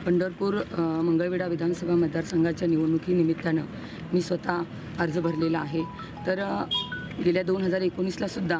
पंढरपूर मंगळवेढा विधानसभा मतदारसंघाच्या निवडणुकीनिमित्तानं मी स्वतः अर्ज भरलेला आहे। तर गेल्या 2019ला सुद्धा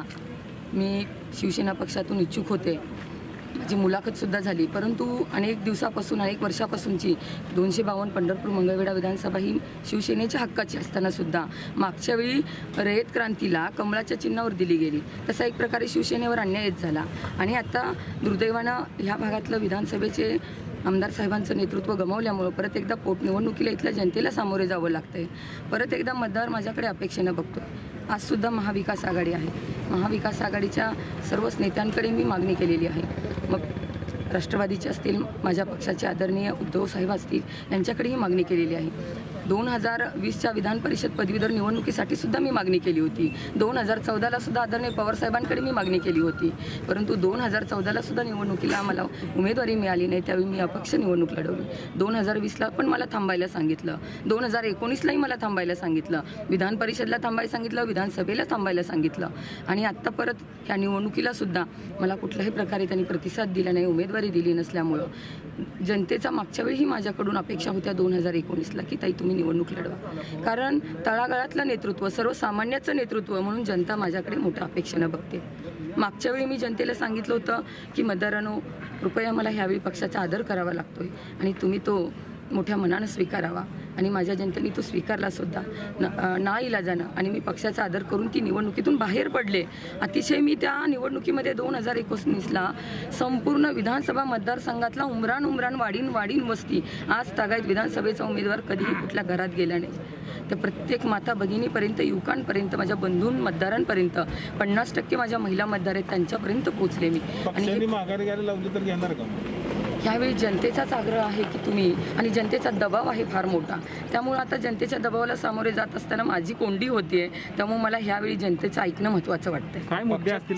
मी शिवसेना पक्षातून इच्छुक होते। माझी मुलाखतसुद्धा झाली, परंतु अनेक दिवसापासून अनेक वर्षापासूनची 252 पंढरपूर मंगळवेढा विधानसभा ही शिवसेनेच्या हक्काची असतानासुद्धा मागच्या वेळी रयत क्रांतीला कमळाच्या चिन्हावर दिली गेली। तसा एक प्रकारे शिवसेनेवर अन्यायच झाला आणि आता दुर्दैवानं ह्या भागातलं विधानसभेचे आमदार साहेबांचं नेतृत्व गमावल्यामुळे परत एकदा पोटनिवडणुकीला इथल्या जनतेला सामोरे जावं लागतंय। परत एकदा मतदार माझ्याकडे अपेक्षेनं बघतोय। आजसुद्धा महाविकास आघाडी आहे। महाविकास आघाडीच्या सर्वच नेत्यांकडे मी मागणी केलेली आहे। मग राष्ट्रवादीचे असतील, माझ्या पक्षाचे आदरणीय उद्धव साहेब असतील, यांच्याकडेही मागणी केलेली आहे। 2020च्या विधान परिषद पदवीधर निवडणुकीसाठी सुद्धा मी मागणी केली होती। 2014ला सुद्धा आदरणीय पवार साहेबांकडे मी मागणी केली होती, परंतु 2014ला सुद्धा निवडणुकीला मला उमेदवारी मिळाली नाही। त्यावेळी मी अपक्ष निवडणूक लढवली। 2020ला पण मला थांबायला सांगितलं, 2019लाही मला थांबायला सांगितलं, विधान परिषदला थांबायला सांगितलं, विधानसभेला थांबायला सांगितलं आणि आत्ता परत ह्या निवडणुकीला सुद्धा मला कुठल्याही प्रकारे त्यांनी प्रतिसाद दिला नाही, उमेदवारी दिली नसल्यामुळं जनतेचा मागच्या वेळीही माझ्याकडून अपेक्षा होत्या 2019ला की ताई तुम्ही निवडणूक लढवा, कारण तळागाळातलं नेतृत्व, सर्वसामान्याचं नेतृत्व म्हणून जनता माझ्याकडे मोठ्या अपेक्षेनं बघते। मागच्या वेळी मी जनतेला सांगितलं होतं की मतदारांनो, कृपया मला ह्यावेळी पक्षाचा आदर करावा लागतोय आणि तुम्ही तो मोठ्या मनानं स्वीकारावा आणि माझ्या जनतेने तो स्वीकारला सुद्धा नाईलाजानं आणि मी पक्षाचा आदर करून ती निवडणुकीतून बाहेर पडले। अतिशय मी त्या निवडणुकीमध्ये 2019ला संपूर्ण विधानसभा मतदारसंघातला उमरान वाडीन वस्ती आज तागायत विधानसभेचा उमेदवार कधीही कुठल्या घरात गेला नाही। तर प्रत्येक माता भगिनीपर्यंत, युवकांपर्यंत, माझ्या बंधूं मतदारांपर्यंत 50% माझ्या महिला मतदार आहेत त्यांच्यापर्यंत पोहोचले मी। आणि माघारी घ्यायला लावली तर घेणार का? ह्यावेळी जनतेचाच आग्रह आहे की तुम्ही, आणि जनतेचा दबाव आहे फार मोठा, त्यामुळे आता जनतेच्या दबावाला सामोरे जात असताना माझी कोंडी होतीये, त्यामुळे मला ह्यावेळी जनतेचं ऐकणं महत्त्वाचं वाटतंय। काय मुद्दे असतील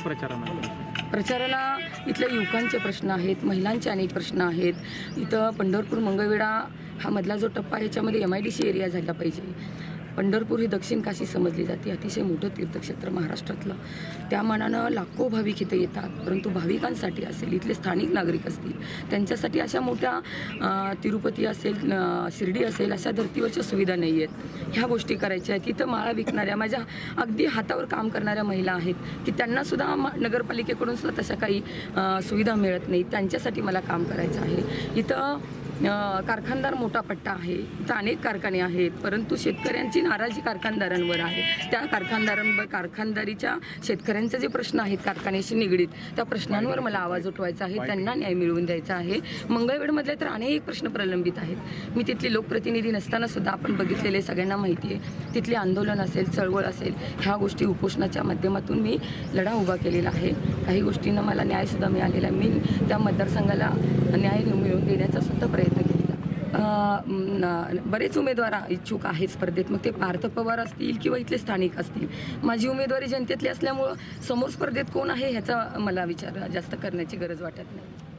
प्रचाराला? इथल्या युवकांचे प्रश्न आहेत, महिलांचे अनेक प्रश्न आहेत। इथं पंढरपूर मंगळवेढा हा मधला जो टप्पा आहे ह्याच्यामध्ये MIDC एरिया झाला पाहिजे। पंढरपूर ही दक्षिण काशी समजली जाते, अतिशय मोठं तीर्थक्षेत्र महाराष्ट्रातलं, त्या मानानं लाखो भाविक इथं येतात, परंतु भाविकांसाठी असेल, इथले स्थानिक नागरिक असतील, त्यांच्यासाठी अशा मोठ्या तिरुपती असेल, शिर्डी असेल, अशा धर्तीवरच्या सुविधा नाही आहेत। ह्या गोष्टी करायच्या आहेत। इथं माळा विकणाऱ्या, माझ्या अगदी हातावर काम करणाऱ्या महिला आहेत की त्यांनासुद्धा नगरपालिकेकडून सुद्धा तशा काही सुविधा मिळत नाही, त्यांच्यासाठी मला काम करायचं आहे। इथं कारखानदार मोठा पट्टा आहे, इथं अनेक कारखाने आहेत, परंतु शेतकऱ्यांची नाराजी कारखानदारांवर आहे। त्या कारखानदारीच्या शेतकऱ्यांचे जे प्रश्न आहेत कारखान्याशी निगडीत, त्या प्रश्नांवर मला आवाज उठवायचा आहे, त्यांना न्याय मिळवून द्यायचा आहे। मंगळवेढमधले तर अनेक प्रश्न प्रलंबित आहेत। मी तिथली लोकप्रतिनिधी नसताना सुद्धा आपण बघितलेले, सगळ्यांना माहिती आहे, तिथले आंदोलन असेल, चळवळ असेल, ह्या गोष्टी उपोषणाच्या माध्यमातून मी लढा उभा केलेला आहे। काही गोष्टींना मला न्यायसुद्धा मिळालेला, मी त्या मतदारसंघाला न्याय मिळवून देण्याचा सुद्धा प्रयत्न केलेला। बरेच उमेदवार इच्छुक आहेत स्पर्धेत, मग ते पार्थ पवार असतील किंवा इथले स्थानिक असतील। माझी उमेदवारी जनतेतली असल्यामुळं समोर स्पर्धेत कोण आहे ह्याचा मला विचार जास्त करण्याची गरज वाटत नाही।